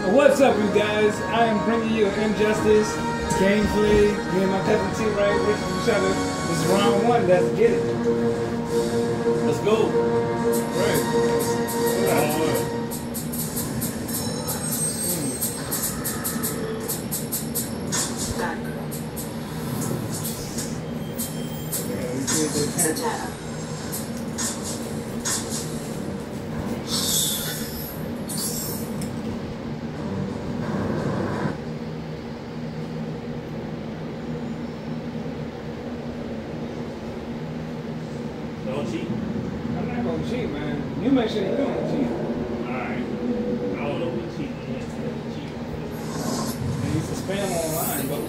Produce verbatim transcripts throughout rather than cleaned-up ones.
What's up, you guys? I am bringing you Injustice gameplay. Me and my cousin T right with each other. This is round one. Let's get it. Let's go. Right. Round one. Satana. Don't cheat. I'm not gonna cheat, man. You make sure you don't cheat. Alright. I don't know what cheat is. Cheat. And you can spam online, but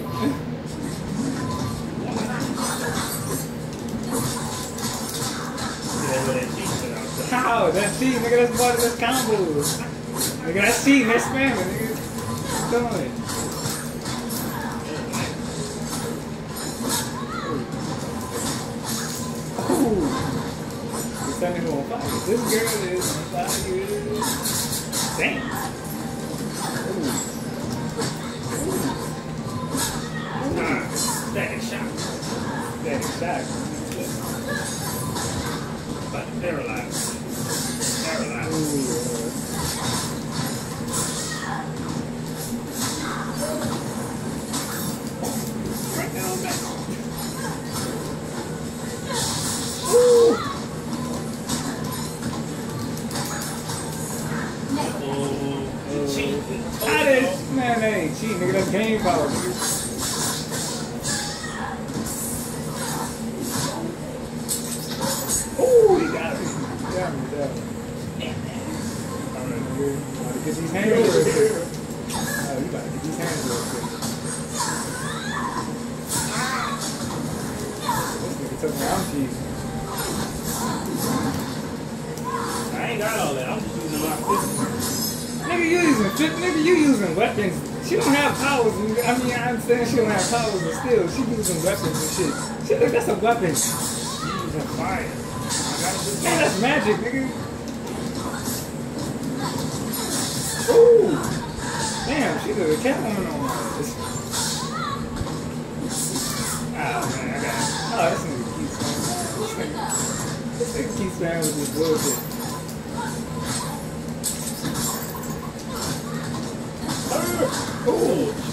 how? That's cheating, nigga. That's part of this combo. Nigga, that's cheating. That's spamming, nigga. Come on. Ooh. This time you're on fire. This girl is on fire. Damn. Ooh. Nah, static shock. Static shock. About to paralyze. Paralyze. Ooh. Right down back. Ooh. Oh, cheat. That is, man, that ain't cheating, nigga. That's game power, nigga. Ooh, he got me. He got me, got me. Alright, nigga. Gotta get these hands real quick. Oh, you gotta get these hands real quick. This nigga took me out cheating. I ain't got all that. I'm just using my physical. Nigga, you using fit, nigga, you using weapons. She don't have powers. I mean, I understand she don't have powers, but still, she using weapons and shit. Shit, look, that's a weapon. Using fire. I gotta do Man, that's magic, nigga. Ooh. Damn, she did a Catwoman on this. Oh, man, I got it. Oh, this nigga keeps spamming. This nigga, this nigga keeps spamming with this bullshit. Ooh. Ooh.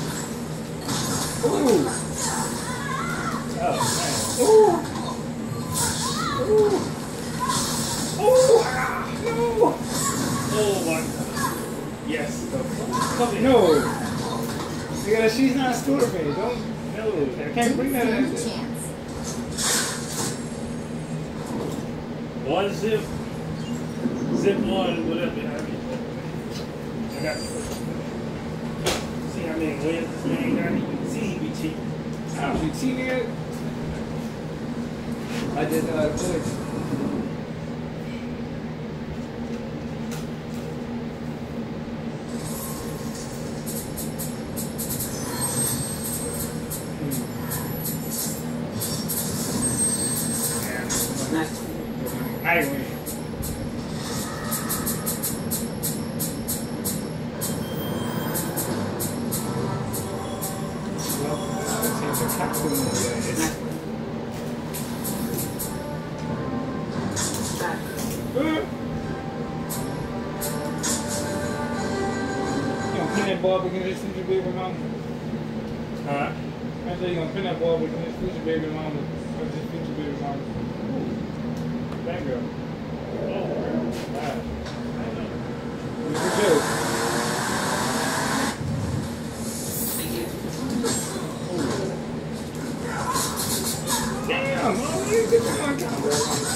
Oh, man. Ooh. Ooh. Ooh. Ah, no. Oh my god. Yes. Come here. No. Nigga, she's not Scorpion. Don't. No. I can't bring that in. One zip. Zip one, whatever. I mean, I got you. See how many wins this man got? You can see he be cheating. How you cheating it? I did uh good. I win. Well, I'll change the costume of this. You gonna pin that ball against this future baby mama? Huh? I said you gonna pin that ball against this future baby mama. Or this future baby mama. Ooh. That girl. Oh, girl. Wow. Look at you. Damn, man, you get the one combo.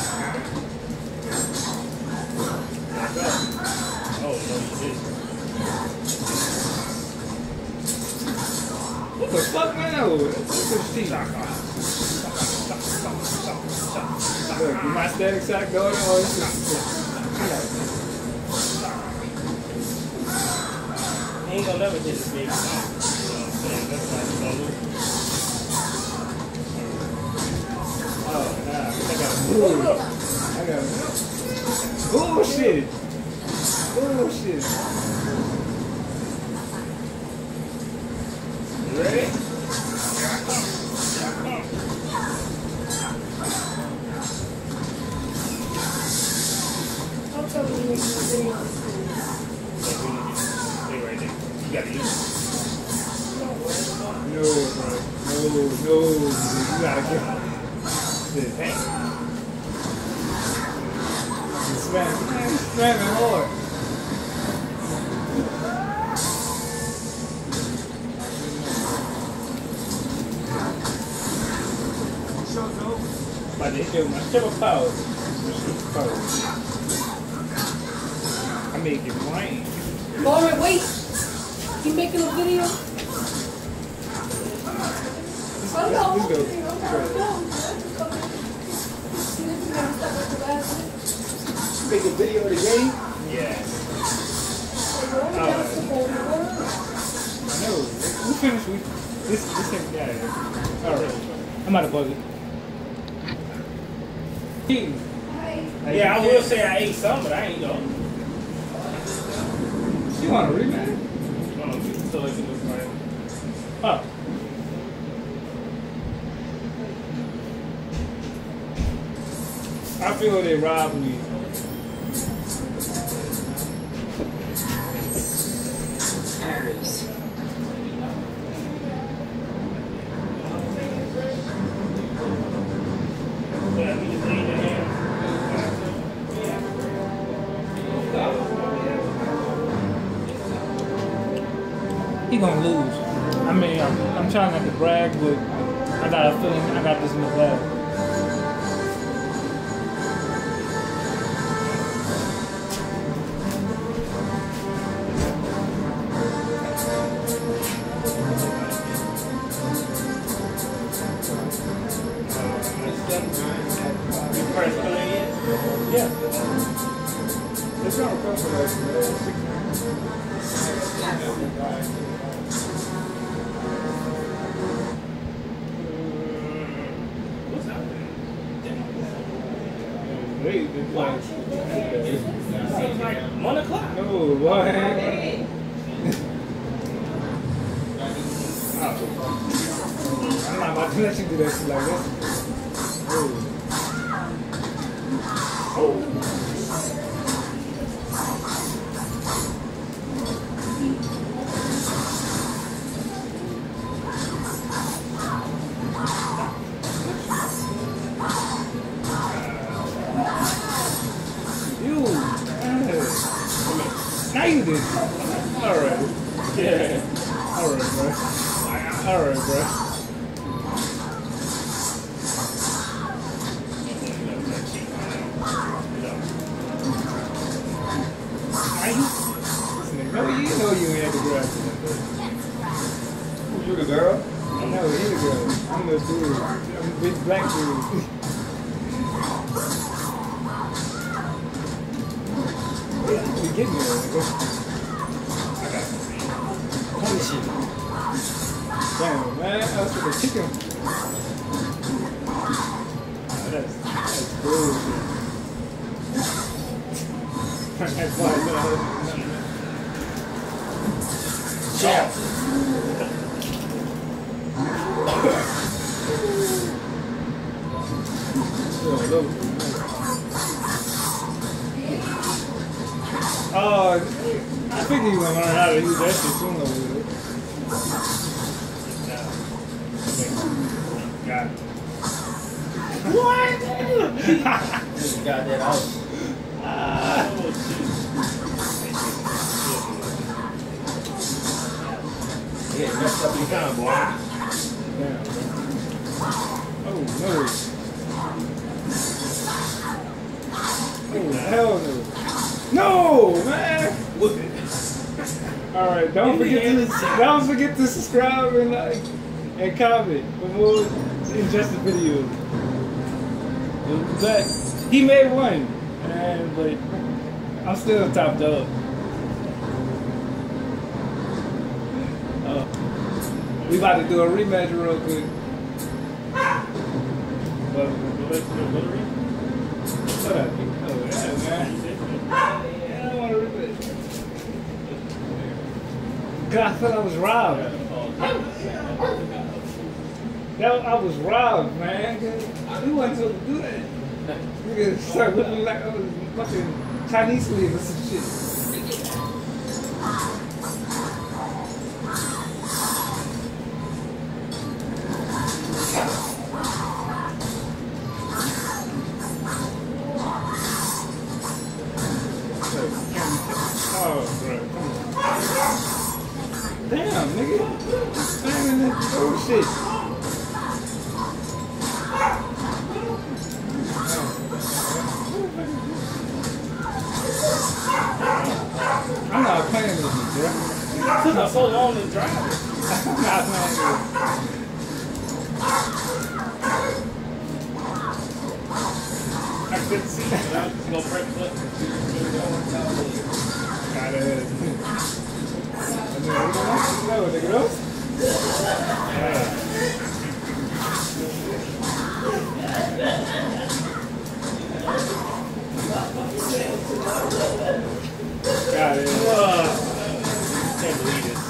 Oh, no, you did. What the fuck, man? Oh, that's some shit. Look, you my static shock going on? Oh, this is He ain't gonna never hit this big. You know what I'm saying? That's not gonna lose. oh, nah. I got bull. I got bullshit. Bullshit. no, you gotta get this. Hey. Smack, man, slamming hard. But they do my triple power. I make it rain. Lauren, wait. You making a video? Oh no. Let's go. Make a video of the game? Yeah. No, we finished. We this this thing. Yeah, yeah. All right. I'm out of budget. Yeah, I will say I ate some, but I ain't though. You want a rematch? No, you still like it was like. Oh. I feel they robbed me. He gonna lose. I mean, I'm, I'm trying not to brag, but I got a feeling I got this in the bag. Yeah. It's not a question. Wait, it's like, It's like one o'clock. no, what? I'm not about to let you do that shit like this. Oh. Now you did. Alright. Yeah. Alright, bro. Alright, bro. No, you know you ain't the girl. Who's you, the girl? I know, he the girl. I'm the dude. I'm a big black dude. We getting there. I got holy shit. Damn, man. That's for the chicken. Oh, that's, that's bullshit. That's why yeah. Oh, I think you're gonna learn how to use that shit soon though. Got it. What? Just got that out. Ah. Yeah, messed up your time, boy. Damn. Oh, no. Oh, hell no. No, man. Whoop it. All right, don't forget to don't forget to subscribe and like and comment for more injustice videos. But he made one, and but I'm still top dog. We about to do a rematch real quick. But what up? Oh yeah, man. Yeah, I don't want to rematch. Cause I felt I was robbed. That I was robbed, man. Who wasn't supposed to do that? Nigga start looking like I was fucking Chinese slave or some shit. Damn, nigga. Slamming this bullshit. I'm not playing with you, bro. It took us so long to drive. I'm not playing with you. I couldn't see it. I was just gonna press the button. Got it. No, nigga, no? Yeah. Got it. Uh, can't believe this.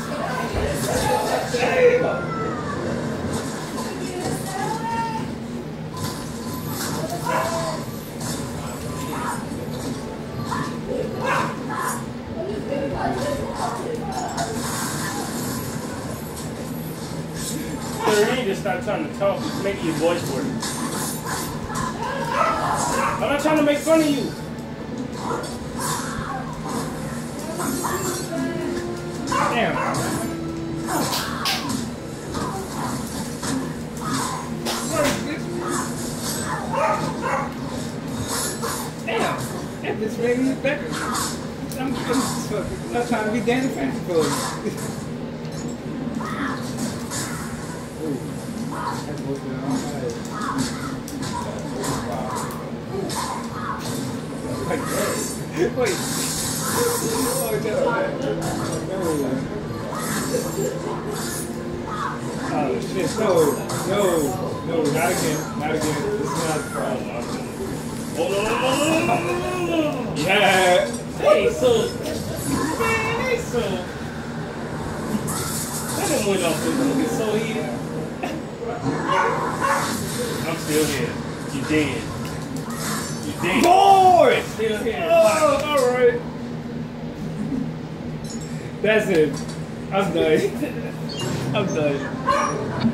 You need to stop trying to talk, making your voice work. I'm not trying to make fun of you. Damn. Damn. That bitch made me better. I'm, I'm not trying to be Danny Fancy for you. That's what's going on. Wait. Wait. Oh, no, man. Oh, shit. No. No. No, not again. Not again. This is not the problem. Oh, no, no, no, no, no, no, no. Yeah. Hey, so. Hey, so. That didn't went off this. Look, it's so here. I'm still here. You dead. You dead. Boy! Still here. Oh, alright. That's it. I'm done. I'm done.